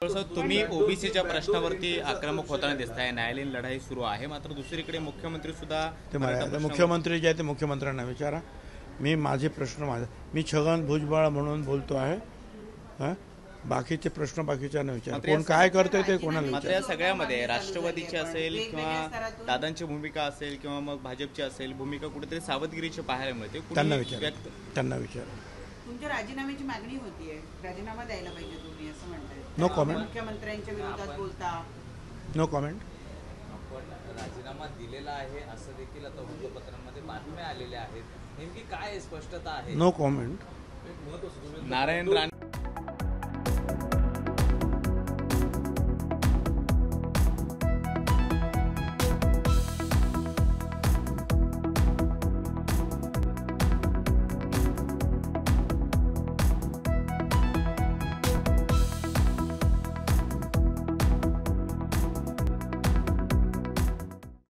तुम्ही ओबीसीच्या प्रश्नावरती आक्रमक होताना दिसताय, न्यायालयीन लढाई सुरू आहे, मात्र दुसरीकडे मुख्यमंत्री सुद्धा मुख्यमंत्री जे आहे ते मुख्यमंत्र्यांना विचारा. मी माझे प्रश्न मी छगन भुजबळ म्हणून बोलतो आहे. बाकीचे प्रश्न बाकीच्यांना विचार. कोण काय करतोय ते कोणाला मात्र या सगळ्यामध्ये राष्ट्रवादीची असेल किंवा दादांची भूमिका असेल किंवा मग भाजपची असेल भूमिका कुठेतरी सावधगिरीची पाहायला मिळते. त्यांना विचार. तुमच्या राजीनाम्याची मागणी होतीये, राजीनामा द्यायला पाहिजे तुम्ही असं म्हणताय. No comment. मुख्यमंत्र्यांच्या विरोधात बोलता. No comment. आपण राजीनामा दिलेला आहे असं देखील आता वृत्तपत्रांमध्ये बातम्या आलेल्या आहेत. नेमकी काय स्पष्टता आहे? No comment. नारायण राणे